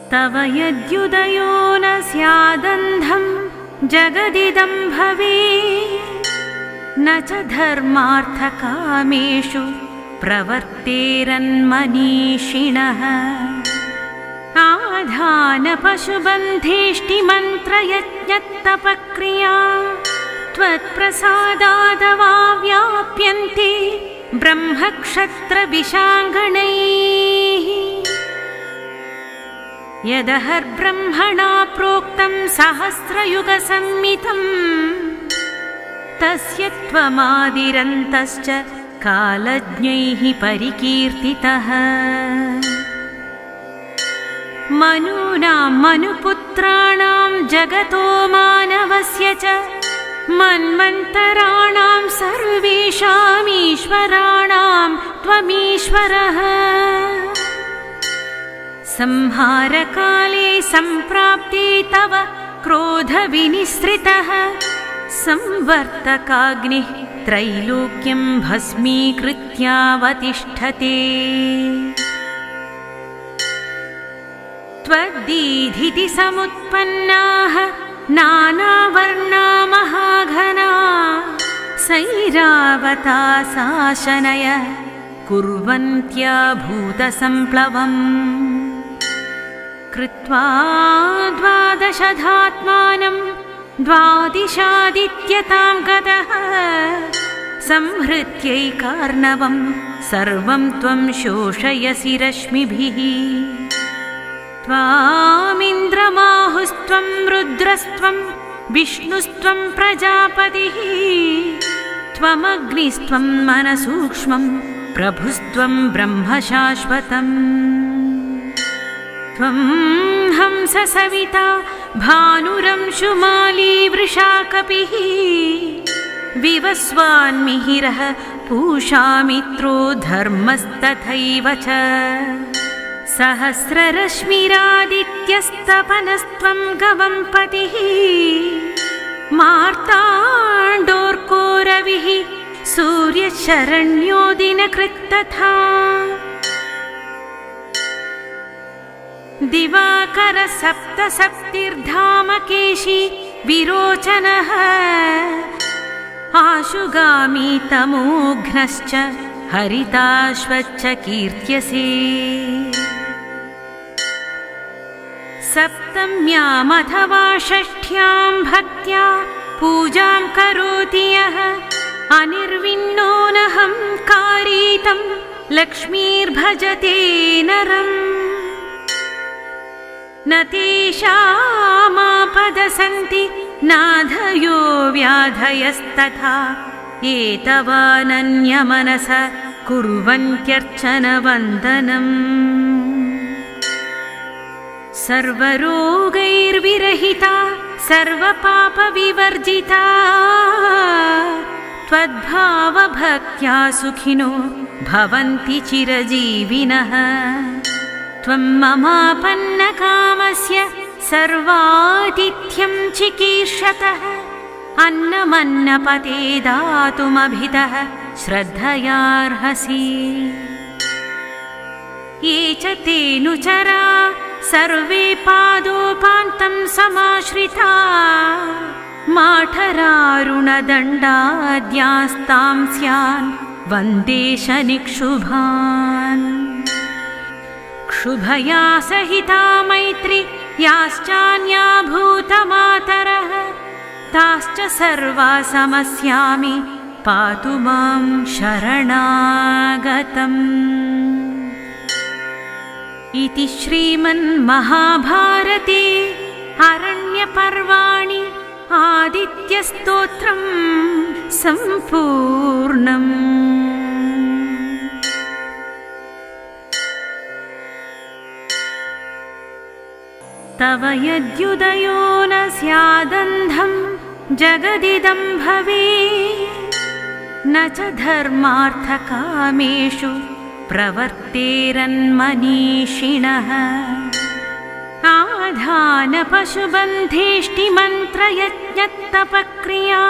तव यद्युदयो न स्यादन्धं जगदिदं भवेत् न च धर्मार्थकामेषु प्रवर्तेरन्मनीषिणः आधानपशुबन्धेष्टिमन्त्रयज्ञत्तपक्रिया त्वत्प्रसादादवाव्याप्यन्ते ब्रह्मक्षत्रविशाङ्गणैः यदहर्ब्रह्मणा प्रोक्तं सहस्रयुगसम्मितं तस्य त्वमादिरन्तश्च कालज्ञैः परिकीर्तितः मनूनां मनुपुत्राणां जगतो मानवस्य च मन्वन्तराणां सर्वेषामीश्वराणां त्वमीश्वरः संहारकाले सम्प्राप्ते तव क्रोधविनिसृतः संवर्तकाग्निः त्रैलोक्यं भस्मीकृत्यावतिष्ठते त्वद्दीधिति समुत्पन्नाः नानावर्णा महाघना सैरावतासाशनय कुर्वन्त्या भूतसम्प्लवम् कृत्वा द्वादशधात्मानं द्वादिशादित्यतां गतः संहृत्यैकार्णवं सर्वं त्वं शोषयसि रश्मिभिः त्वामिन्द्रमाहुस्त्वं रुद्रस्त्वं विष्णुस्त्वं प्रजापतिः त्वमग्निस्त्वं मनसूक्ष्मं प्रभुस्त्वं ब्रह्मशाश्वतम् त्वं हंस सविता भानुरंशुमाली वृषाकपिः विवस्वान्मिहिरः पूषामित्रो धर्मस्तथैव च सहस्ररश्मिरादित्यस्तपनस्त्वं गवंपतिः मार्ताण्डोर्को रविः सूर्यशरण्यो दिनकृत्तथा दिवाकर सप्तसप्तिर्धामकेशी विरोचनः आशुगामी तमोघ्नश्च हरिताश्वच्च कीर्त्यसे सप्तम्यामथवा षष्ठ्यां भक्त्या पूजां करोति यः अनिर्विण्णोऽनहंकारी तं लक्ष्मीर्भजते नरम् न तेषामापदसन्ति नाधयो व्याधयस्तथा एतवानन्यमनस कुर्वन्त्यर्चनवन्दनम् सर्वरोगैर्विरहिता सर्वपापविवर्जिता त्वद्भावभक्त्या सुखिनो भवन्ति चिरजीविनः त्वं ममापन्नकामस्य सर्वातिथ्यं चिकीर्षतः अन्नमन्नपते दातुमभितः श्रद्धयार्हसि ये च तेऽनुचरा सर्वे पादोपान्तं समाश्रिता माठरारुणदण्डाद्यास्तां स्यान् वन्दे शनिक्षुभान् क्षुभया सहिता मैत्री याश्चान्या भूतमातरः ताश्च सर्वा समस्यामि पातु मां शरणागतम् इति श्रीमन्महाभारते अरण्यपर्वाणि आदित्यस्तोत्रं सम्पूर्णम्। तव यद्युदयो न स्यादन्धं जगदिदं भवेत् न च धर्मार्थकामेषु प्रवर्तेरन्मनीषिणः आधानपशुबन्धेष्टिमन्त्रयज्ञत्तपक्रिया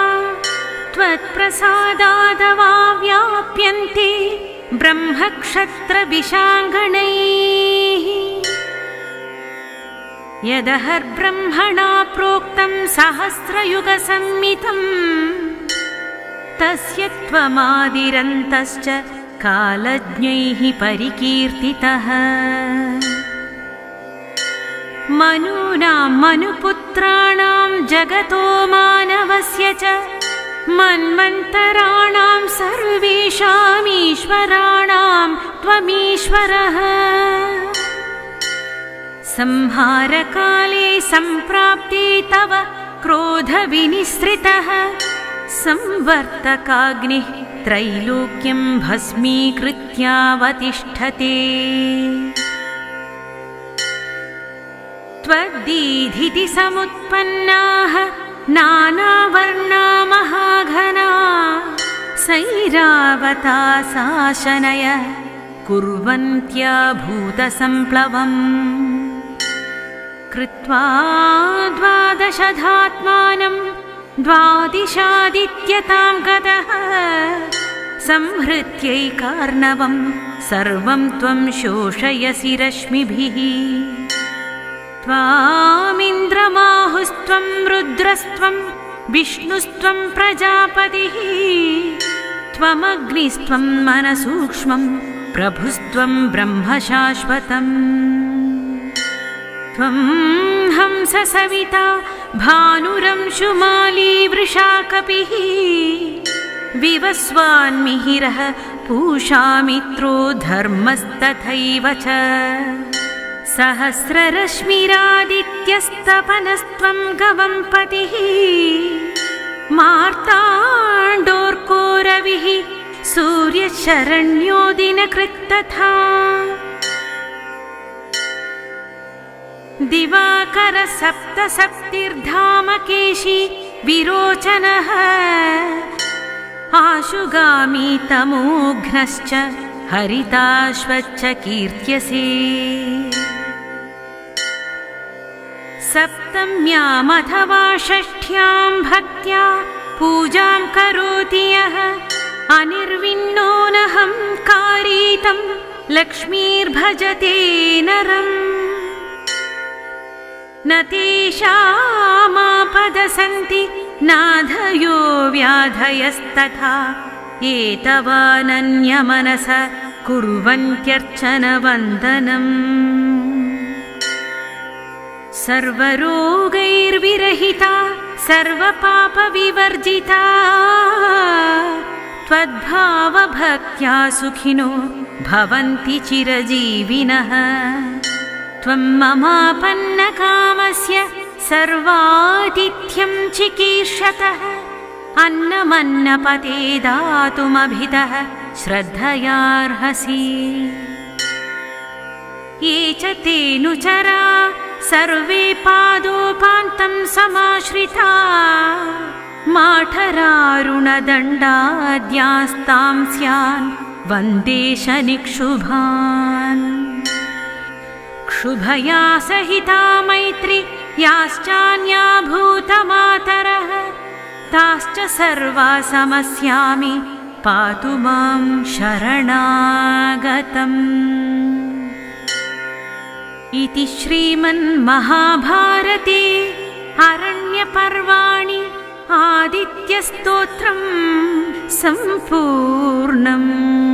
त्वत्प्रसादादवाव्याप्यन्ते ब्रह्मक्षत्रविशाङ्गणैः यदहर्ब्रह्मणा प्रोक्तं सहस्रयुगसम्मितम् तस्य त्वमादिरन्तश्च कालज्ञैः परिकीर्तितः मनूनां मनुपुत्राणां जगतो मानवस्य च मन्वन्तराणां सर्वेषामीश्वराणां त्वमीश्वरः संहारकाले सम्प्राप्ते तव क्रोधविनिसृतः संवर्तकाग्निः त्रैलोक्यं भस्मीकृत्यावतिष्ठते त्वद्दीधिति समुत्पन्नाः नानावर्णा महाघना सैरावता शासनय कुर्वन्त्या भूतसम्प्लवम् कृत्वा द्वादशधात्मानं द्वादिशादित्यतां गतः संहृत्यैकार्णवं सर्वं त्वं शोषयसि रश्मिभिः त्वामिन्द्रमाहुस्त्वं रुद्रस्त्वं विष्णुस्त्वं प्रजापतिः त्वमग्निस्त्वं मनसूक्ष्मं प्रभुस्त्वं ब्रह्म शाश्वतम् त्वं हंस सविता भानुरंशुमाली वृषाकपिः विवस्वान्मिहिरः पूषामित्रो धर्मस्तथैव च सहस्ररश्मिरादित्यस्तपनस्त्वं गवंपतिः मार्ताण्डोर्को रविः सूर्यशरण्यो दिनकृत्तथा दिवाकर सप्तसप्तिर्धामकेशी विरोचनः आशुगामी तमोघ्नश्च हरिताश्वच्च कीर्त्यसे सप्तम्यामथवा षष्ठ्यां भक्त्या पूजां करोति यः अनिर्विण्णोऽनहंकारी तं लक्ष्मीर्भजते नरम् न तेषामापदसन्ति नाधयो व्याधयस्तथा एतवानन्यमनस कुर्वन्त्यर्चनवन्दनम् सर्वरोगैर्विरहिता सर्वपापविवर्जिता त्वद्भावभक्त्या सुखिनो भवन्ति चिरजीविनः त्वं ममापन्नकामस्य सर्वातिथ्यं चिकीर्षतः अन्नमन्नपते दातुमभितः श्रद्धयार्हसि ये च तेऽनुचरा सर्वे पादोपान्तं समाश्रिता माठरारुणदण्डाद्यास्तां स्यान् वन्दे शनिक्षुभान् क्षुभया सहिता मैत्री याश्चान्या भूतमातरः ताश्च सर्वा समस्यामि पातु मां शरणागतम् इति श्रीमन्महाभारते आरण्यपर्वाणि आदित्यस्तोत्रम् सम्पूर्णम्।